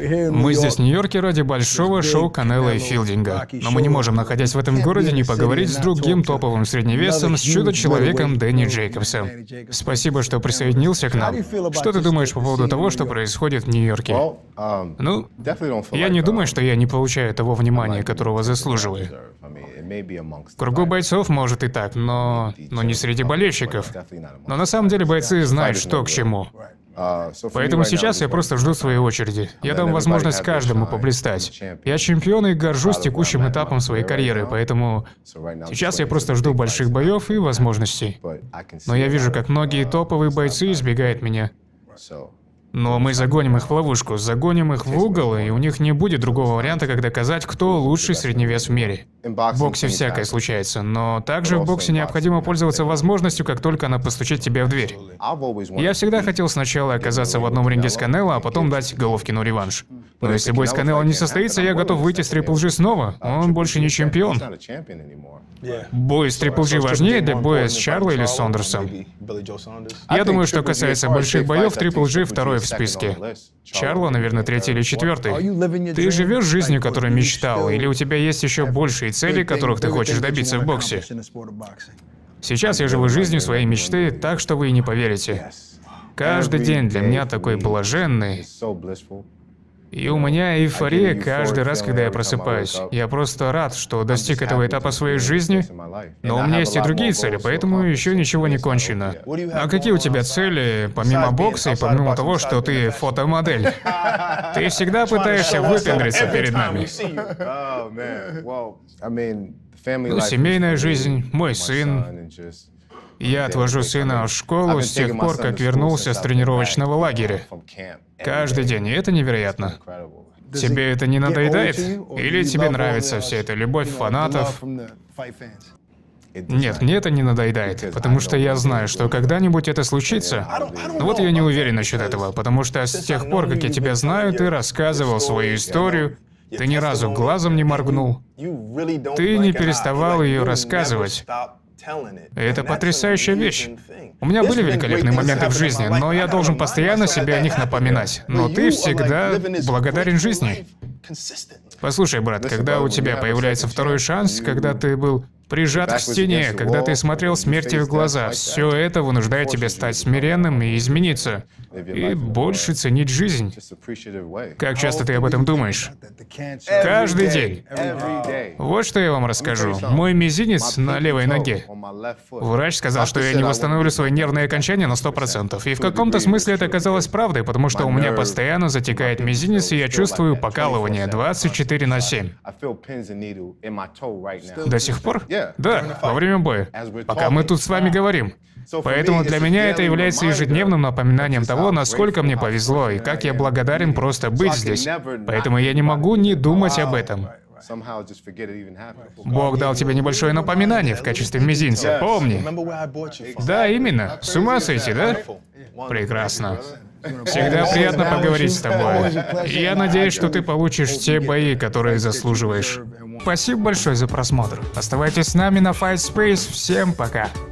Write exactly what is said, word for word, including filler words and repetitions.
Мы здесь, в Нью-Йорке, ради большого шоу Канело и Филдинга. Но мы не можем, находясь в этом городе, не поговорить с другим топовым средневесом, с чудо-человеком Дэнни Джейкобсом. Спасибо, что присоединился к нам. Что ты думаешь по поводу того, что происходит в Нью-Йорке? Ну, я не думаю, что я не получаю того внимания, которого заслуживаю. В кругу бойцов, может, и так, но... но не среди болельщиков. Но на самом деле бойцы знают, что к чему. Поэтому сейчас я просто жду своей очереди. Я дам возможность каждому поблистать. Я чемпион и горжусь текущим этапом своей карьеры, поэтому сейчас я просто жду больших боев и возможностей. Но я вижу, как многие топовые бойцы избегают меня. Но мы загоним их в ловушку, загоним их в угол, и у них не будет другого варианта, как доказать, кто лучший средневес в мире. В боксе всякое случается, но также в боксе необходимо пользоваться возможностью, как только она постучит тебе в дверь. Я всегда хотел сначала оказаться в одном ринге с Канело, а потом дать Головкину реванш. Но если бой с Канело не состоится, я готов выйти с Трипл Джи снова. Он больше не чемпион. Бой с Трипл Джи важнее для боя с Чарло или Сондерсом? Я думаю, что касается больших боев, Трипл Джи второй в списке. Чарло, наверное, третий или четвертый. Ты живешь жизнью, которую мечтал, или у тебя есть еще большие цели, которых ты хочешь добиться в боксе? Сейчас я живу жизнью своей мечты, так что вы и не поверите. Каждый день для меня такой блаженный. И у меня эйфория каждый раз, когда я просыпаюсь. Я просто рад, что достиг этого этапа своей жизни, но у меня есть и другие цели, поэтому еще ничего не кончено. А какие у тебя цели, помимо бокса и помимо того, что ты фотомодель? Ты всегда пытаешься выпендриться перед нами. Ну, семейная жизнь, мой сын. Я отвожу сына в школу с тех пор, как вернулся с тренировочного лагеря. Каждый день, и это невероятно. Тебе это не надоедает? Или тебе нравится вся эта любовь фанатов? Нет, мне это не надоедает, потому что я знаю, что когда-нибудь это случится. Но вот я не уверен насчет этого, потому что с тех пор, как я тебя знаю, ты рассказывал свою историю, ты ни разу глазом не моргнул. Ты не переставал ее рассказывать. Это потрясающая вещь. У меня были великолепные моменты в жизни, но я должен постоянно себе о них напоминать. Но ты всегда благодарен жизни. Послушай, брат, когда у тебя появляется второй шанс, когда ты был прижат к стене, когда ты смотрел смерти в глаза, все это вынуждает тебя стать смиренным и измениться. И больше ценить жизнь. Как часто ты об этом думаешь? Каждый день. Вот что я вам расскажу. Мой мизинец на левой ноге. Врач сказал, что я не восстановлю свои нервные окончания на сто процентов. И в каком-то смысле это оказалось правдой, потому что у меня постоянно затекает мизинец, и я чувствую покалывание двадцать четыре на семь. До сих пор? Да, во время боя. Пока мы тут с вами говорим. Поэтому для меня это является ежедневным напоминанием того, насколько мне повезло и как я благодарен просто быть здесь. Поэтому я не могу не думать об этом. Бог дал тебе небольшое напоминание в качестве мизинца, помни. Да, именно. С ума сойти, да? Прекрасно. Всегда приятно поговорить с тобой. И я надеюсь, что ты получишь те бои, которые заслуживаешь. Спасибо большое за просмотр. Оставайтесь с нами на Fight Space. Всем пока.